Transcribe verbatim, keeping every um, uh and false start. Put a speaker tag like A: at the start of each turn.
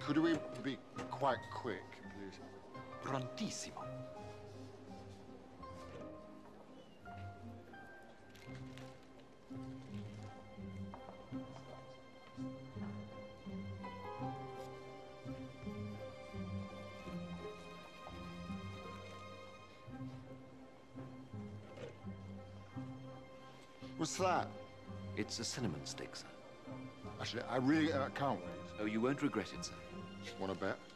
A: Could we be quite quick, please?
B: Prontissimo.
A: What's that?
B: It's a cinnamon stick, sir.
A: Actually, I really uh, can't wait.
B: Oh, you won't regret it, sir.
A: Want to bet?